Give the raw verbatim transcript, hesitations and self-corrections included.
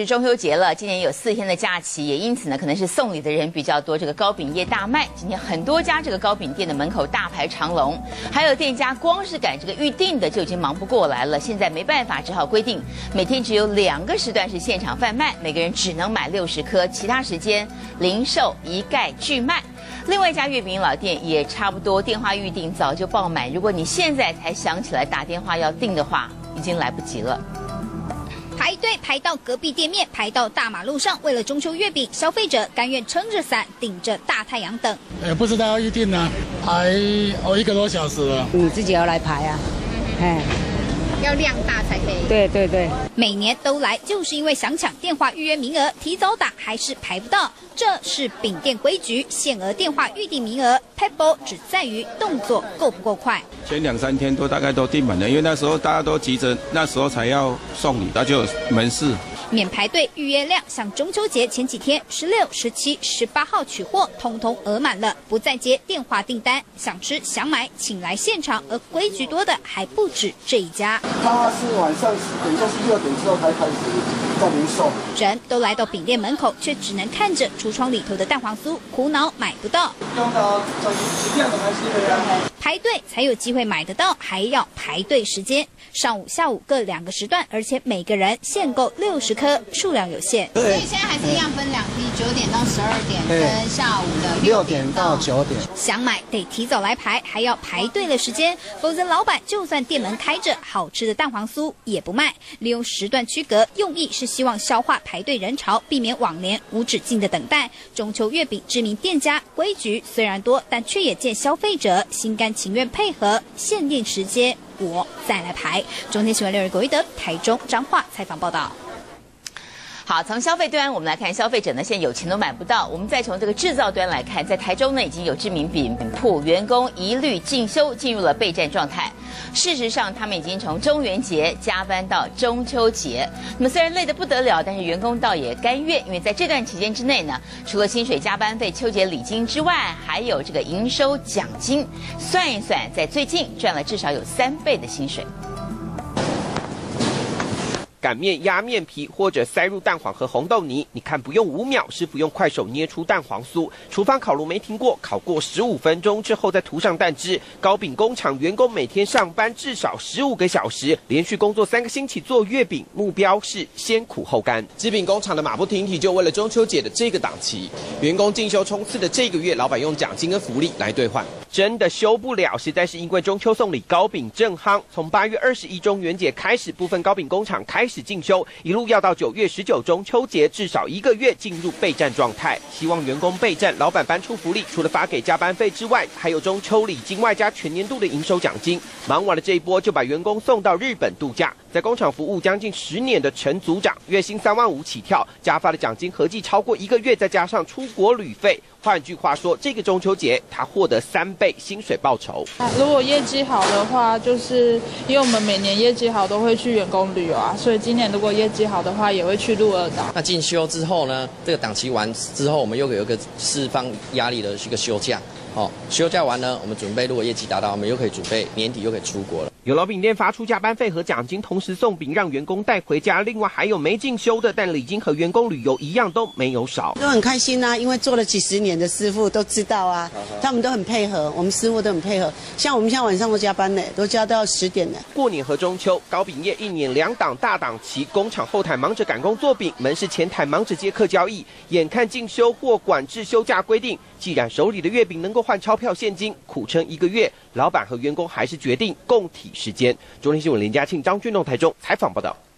是中秋节了，今年有四天的假期，也因此呢，可能是送礼的人比较多。这个糕饼业大卖，今天很多家这个糕饼店的门口大排长龙，还有店家光是赶这个预定的就已经忙不过来了。现在没办法，只好规定每天只有两个时段是现场贩卖，每个人只能买六十颗，其他时间零售一概拒卖。另外一家月饼老店也差不多，电话预订早就爆满。如果你现在才想起来打电话要订的话，已经来不及了。 排队排到隔壁店面，排到大马路上，为了中秋月饼，消费者甘愿撑着伞，顶着大太阳等。 也不知道要预定呢，排哦一个多小时了。 你自己要来排啊，哎。 要量大才可以。 对对对， 每年都来，就是因为想抢电话预约名额，提早打还是排不到。这是饼店规矩，限额电话预订名额 ，Pebble 只在于动作够不够快。 前两三天都大概都订满了，因为那时候大家都急着，那时候才要送礼，那就有门市。 免排队预约量，像中秋节前几天十六、十七、十八号取货，通通额满了，不再接电话订单。想吃想买，请来现场。而规矩多的还不止这一家。 它是晚上十点，就是六点之后才开始在零售。 人都来到饼店门口，却只能看着橱窗里头的蛋黄酥，苦恼买不到。 用到这十点的还是排队才有机会买得到，还要排队时间，上午、下午各两个时段，而且每个人限购六十颗，数量有限。 所以现在还是一样分两批，九点到十二点，跟下午的六点到九点。 想买得提早来排，还要排队的时间，否则老板就算店门开着，好吃的蛋黄酥也不卖。利用时段区隔，用意是希望消化排队人潮，避免往年无止境的等待。中秋月饼知名店家规矩虽然多，但却也见消费者心甘情愿配合，限定时间我再来排。中天新闻六日郭一德台中彰化采访报道。 好，从消费端我们来看，消费者呢现在有钱都买不到。我们再从这个制造端来看，在台中呢已经有知名饼铺员工一律进修，进入了备战状态。事实上，他们已经从中元节加班到中秋节。那么虽然累得不得了，但是员工倒也甘愿，因为在这段期间之内呢，除了薪水、加班费、秋节礼金之外，还有这个营收奖金。算一算，在最近赚了至少有三倍的薪水。 擀面压面皮或者塞入蛋黄和红豆泥，你看不用五秒，师傅用快手捏出蛋黄酥。厨房烤炉没停过，烤过十五分钟之后再涂上蛋汁。糕饼工厂员工每天上班至少十五个小时，连续工作三个星期做月饼，目标是先苦后甘。制饼工厂的马不停蹄，就为了中秋节的这个档期，员工进修冲刺的这个月，老板用奖金跟福利来兑换。真的休不了，实在是因为中秋送礼糕饼正夯。从八月二十一中元节开始，部分糕饼工厂开始进修，一路要到九月十九中秋节，至少一个月进入备战状态。希望员工备战，老板搬出福利，除了发给加班费之外，还有中秋礼金外加全年度的营收奖金。忙完了这一波，就把员工送到日本度假。在工厂服务将近十年的陈组长，月薪三万五起跳，加发的奖金合计超过一个月，再加上出国旅费。换句话说，这个中秋节他获得三倍薪水报酬。 如果业绩好的话，就是因为我们每年业绩好都会去员工旅游啊，所以今年如果业绩好的话，也会去鹿儿岛。 那进修之后呢，这个档期完之后，我们又有一个释放压力的一个休假。哦，休假完呢，我们准备如果业绩达到，我们又可以准备年底又可以出国了。 有老饼店发出加班费和奖金，同时送饼让员工带回家。另外还有没进修的，但礼金和员工旅游一样都没有少。 都很开心啊，因为做了几十年的师傅都知道啊，他们都很配合，我们师傅都很配合。像我们现在晚上都加班呢，都加到十点了。 过年和中秋，糕饼业一年两档大档期，工厂后台忙着赶工做饼，门市前台忙着接客交易。眼看进修或管制休假规定，既然手里的月饼能够换钞票现金，苦撑一个月，老板和员工还是决定共体时间。中天新闻林嘉庆、张俊栋台中采访报道。